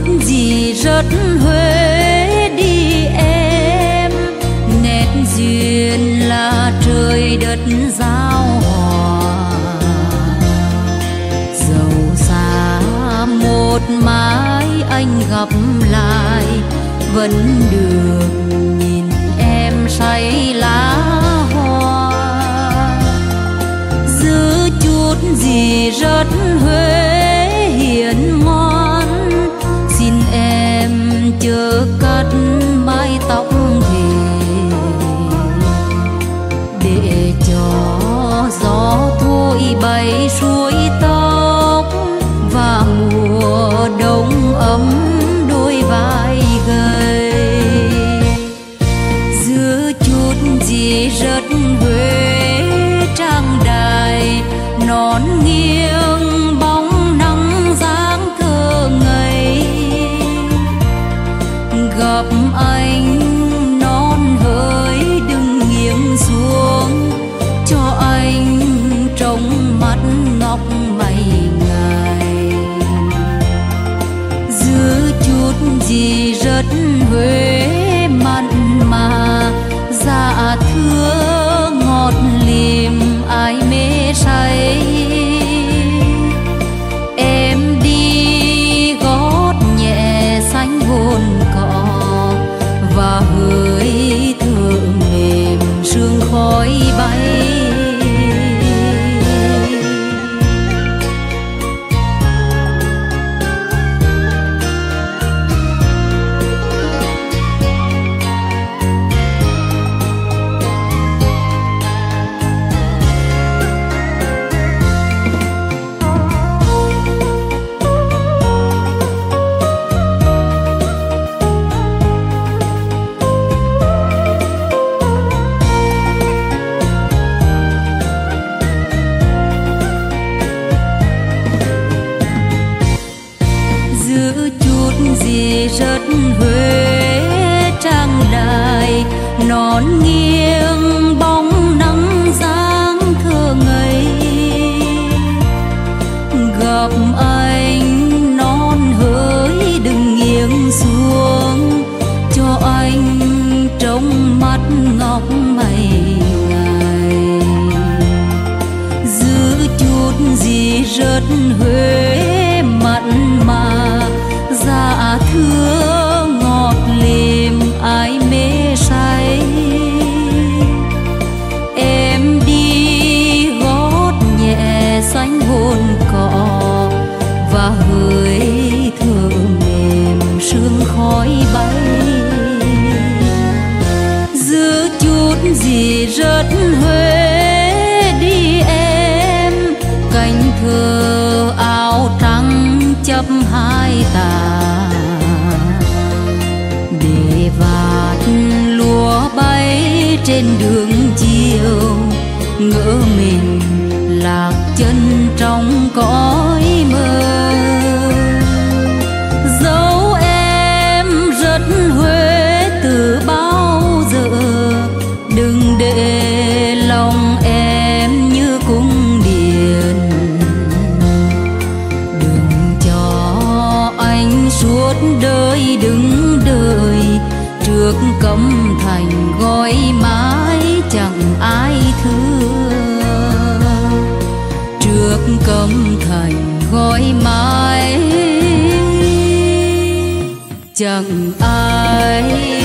gì rất Huế đi em, nét duyên là trời đất giao hòa. Dẫu xa một mái anh gặp lại, vẫn được nhìn em say lá hoa. Giữ chút gì rất Huế hiền ngoan, xin em chớ cắt mái tóc về, để cho gió thôi bay suối tóc, và mùa đông ấm đôi vai gầy. Giữ chút gì rất Huế trang đài, nón nghiêng bóng nắng dáng thơ ngây. Gặp anh non hỡi đừng nghiêng xuống, cho anh trong mắt ngọc mày ngài. Giữ chút gì rất Huế mặn mà, dạ thưa ngọt liềm ai mê say. Em đi gót nhẹ xanh hồn cỏ, và hơi thở mềm sương khói bay. Rất Huế trang đài, nón nghiêng bóng nắng dáng thơ ngây. Gặp anh non hỡi đừng nghiêng xuống, cho anh trong mắt ngọc mày ngài. Giữ chút gì rất Huế mặn mà, dạ thưa ngọt liềm ai mê say. Em đi gót nhẹ xanh hồn cỏ, và hơi thở mềm sương khói bay. Giữ chút gì rất Huế đi em, cánh thơ áo trắng chấp hai tà, để vạt lúa bay trên đường chiều. Ngỡ mình lạc chân trong cõi mơ, dẫu em rất Huế từ bao giờ. Đừng để lòng em như cung điện, suốt đời đứng đợi trước cấm thành gói mãi chẳng ai thương. Trước cấm thành gói mãi chẳng ai